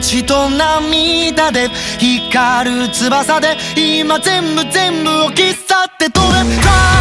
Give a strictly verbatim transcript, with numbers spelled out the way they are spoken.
血と涙で光る翼で今全部全部を切っ去ってどれか